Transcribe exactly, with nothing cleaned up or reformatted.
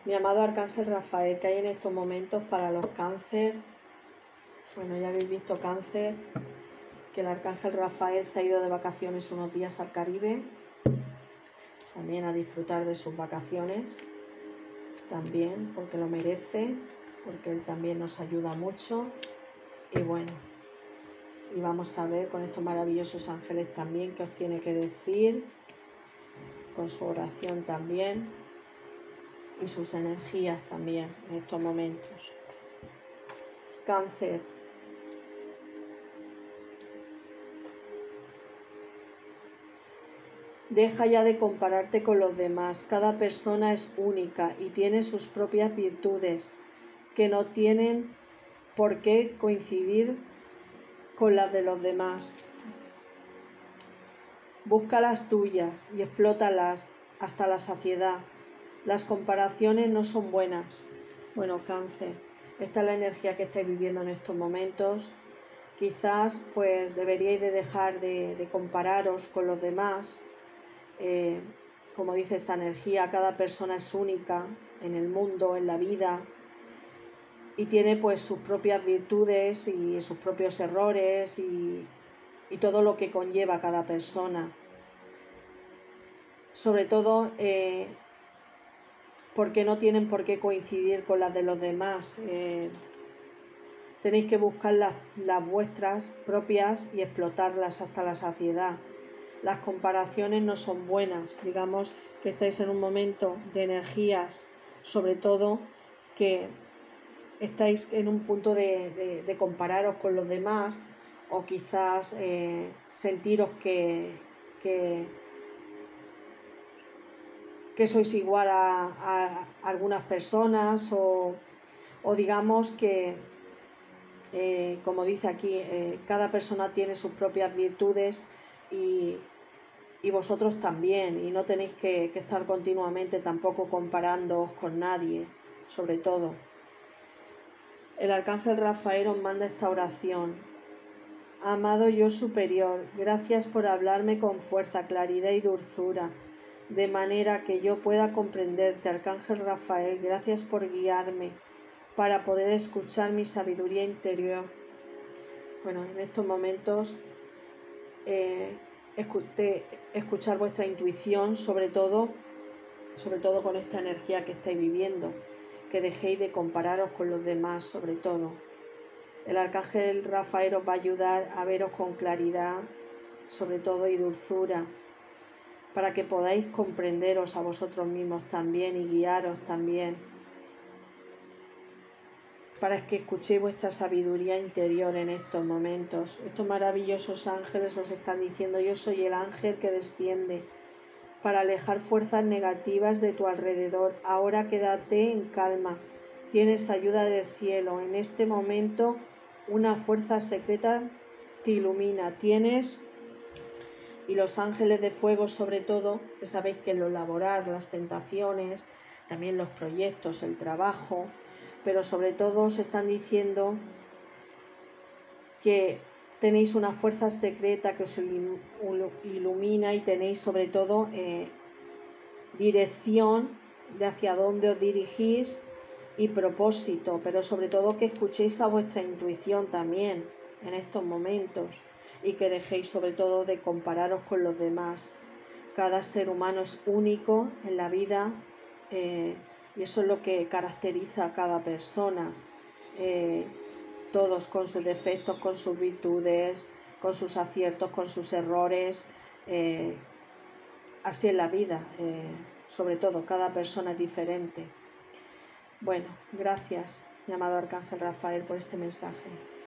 Mi amado Arcángel Rafael, ¿qué hay en estos momentos para los cáncer? Bueno, ya habéis visto cáncer, que el Arcángel Rafael se ha ido de vacaciones unos días al Caribe, también a disfrutar de sus vacaciones, también porque lo merece, porque él también nos ayuda mucho. Y bueno, y vamos a ver con estos maravillosos ángeles también qué os tiene que decir, con su oración también y sus energías también en estos momentos. Cáncer. Deja ya de compararte con los demás. Cada persona es única y tiene sus propias virtudes que no tienen por qué coincidir con las de los demás. Busca las tuyas y explótalas hasta la saciedad. Las comparaciones no son buenas. Bueno, Cáncer, esta es la energía que estáis viviendo en estos momentos. Quizás pues deberíais de dejar de, de compararos con los demás. Eh, como dice esta energía, cada persona es única en el mundo, en la vida, y tiene pues sus propias virtudes y sus propios errores y, y todo lo que conlleva cada persona. Sobre todo eh, porque no tienen por qué coincidir con las de los demás. Eh, tenéis que buscar las, las vuestras propias y explotarlas hasta la saciedad. Las comparaciones no son buenas, digamos que estáis en un momento de energías, sobre todo que estáis en un punto de, de, de compararos con los demás, o quizás eh, sentiros que, que, que sois igual a, a algunas personas, o, o digamos que, eh, como dice aquí, eh, cada persona tiene sus propias virtudes y Y vosotros también, y no tenéis que, que estar continuamente tampoco comparándoos con nadie, sobre todo. El Arcángel Rafael os manda esta oración. Amado yo superior, gracias por hablarme con fuerza, claridad y dulzura, de manera que yo pueda comprenderte. Arcángel Rafael, gracias por guiarme para poder escuchar mi sabiduría interior. Bueno, en estos momentos... Eh, escuchar vuestra intuición, sobre todo, sobre todo con esta energía que estáis viviendo, que dejéis de compararos con los demás, sobre todo. El Arcángel Rafael os va a ayudar a veros con claridad, sobre todo, y dulzura, para que podáis comprenderos a vosotros mismos también y guiaros también, para que escuchéis vuestra sabiduría interior en estos momentos. Estos maravillosos ángeles os están diciendo: yo soy el ángel que desciende para alejar fuerzas negativas de tu alrededor. Ahora quédate en calma, tienes ayuda del cielo. En este momento una fuerza secreta te ilumina. Tienes, y los ángeles de fuego, sobre todo, que sabéis que en lo laboral, las tentaciones, también los proyectos, el trabajo, pero sobre todo os están diciendo que tenéis una fuerza secreta que os ilumina, y tenéis sobre todo eh, dirección de hacia dónde os dirigís y propósito, pero sobre todo que escuchéis a vuestra intuición también en estos momentos, y que dejéis sobre todo de compararos con los demás. Cada ser humano es único en la vida, eh, y eso es lo que caracteriza a cada persona, eh, todos con sus defectos, con sus virtudes, con sus aciertos, con sus errores, eh, así es la vida, eh, sobre todo cada persona es diferente. Bueno, gracias, mi amado Arcángel Rafael, por este mensaje.